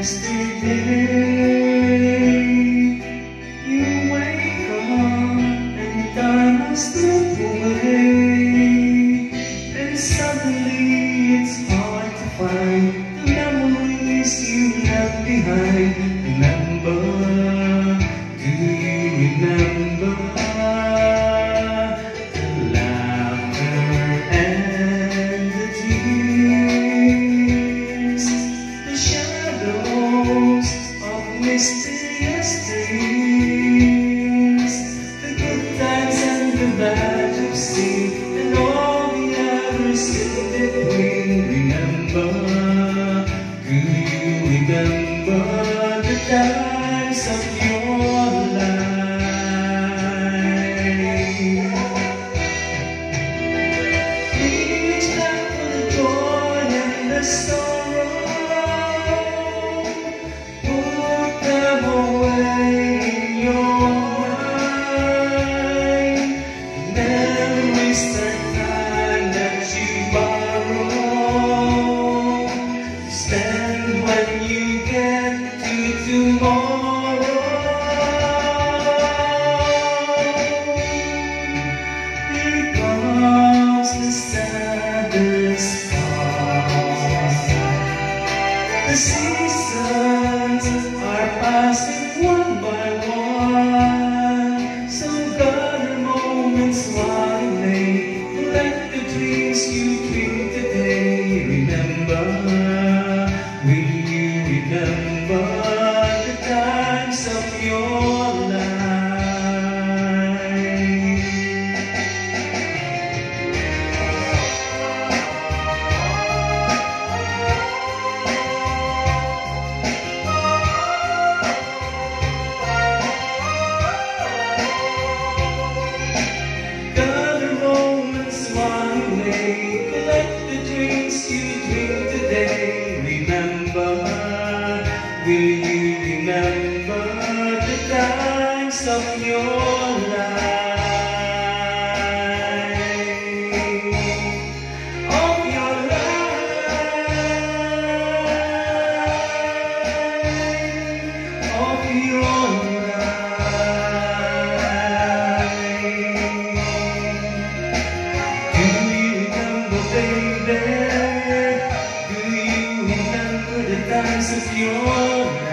yesterday. You wake up and time has slipped away, and suddenly it's hard to find the memories you left behind. Remember, do you remember the laughter and the tears, the shadows of mysterious days, the good times and the bad you've seen, and all the others in between? Remember, do you remember the times of your life? Reach back for the joy and the sorrow, put them away in your mind. Memories are time that you borrow to spend when you get to tomorrow. Here comes the saddest part. The seasons are passing one by one. Some gather moments while you lay, like the dreams you dream today. Remember, will you remember the times of your life? Gather moments while you lay, collect the dreams you dream today. Remember, will you remember the times of your life? Of your life, of your life. Do you remember, baby? Do you remember the times of your life?